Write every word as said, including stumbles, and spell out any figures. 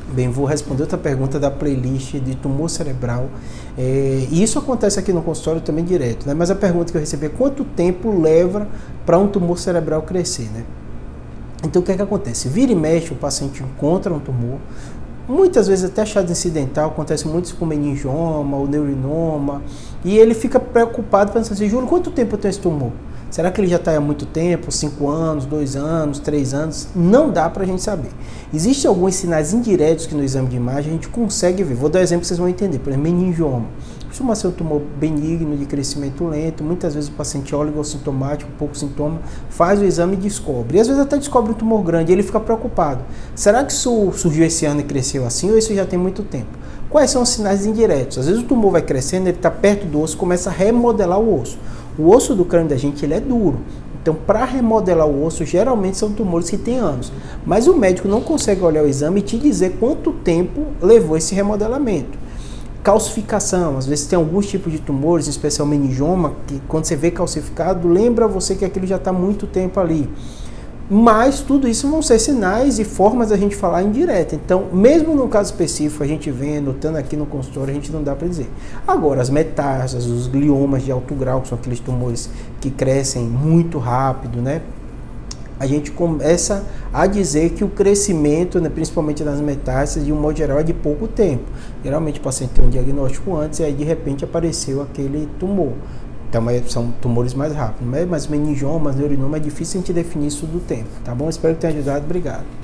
Bem, vou responder outra pergunta da playlist de tumor cerebral. É, e isso acontece aqui no consultório também direto, né? Mas a pergunta que eu recebi é quanto tempo leva para um tumor cerebral crescer, né? Então o que é que acontece? Vira e mexe, o paciente encontra um tumor, muitas vezes até achado incidental, acontece muito com meningioma ou neurinoma, e ele fica preocupado pensando assim, Júlio, quanto tempo eu tenho esse tumor? Será que ele já está há muito tempo, cinco anos, dois anos, três anos? Não dá para a gente saber. Existem alguns sinais indiretos que no exame de imagem a gente consegue ver. Vou dar um exemplo que vocês vão entender. Por exemplo, meningioma. Costuma ser um tumor benigno, de crescimento lento. Muitas vezes o paciente é oligossintomático, pouco sintoma, faz o exame e descobre. E às vezes até descobre um tumor grande e ele fica preocupado. Será que isso surgiu esse ano e cresceu assim ou isso já tem muito tempo? Quais são os sinais indiretos? Às vezes o tumor vai crescendo, ele está perto do osso, começa a remodelar o osso. O osso do crânio da gente ele é duro. Então, para remodelar o osso, geralmente são tumores que têm anos. Mas o médico não consegue olhar o exame e te dizer quanto tempo levou esse remodelamento. Calcificação, às vezes tem alguns tipos de tumores, em especial meningioma, que quando você vê calcificado, lembra você que aquilo já está há muito tempo ali. Mas tudo isso vão ser sinais e formas da gente falar indireta. Então, mesmo no caso específico, a gente vem anotando aqui no consultório, a gente não dá para dizer. Agora, as metástases, os gliomas de alto grau, que são aqueles tumores que crescem muito rápido, né? A gente começa a dizer que o crescimento, né, principalmente nas metástases, de um modo geral, é de pouco tempo. Geralmente o paciente tem um diagnóstico antes e aí de repente apareceu aquele tumor. Então são tumores mais rápidos, mas meningiomas, neurinoma, é difícil a gente definir isso do tempo, tá bom? Espero que tenha ajudado, obrigado.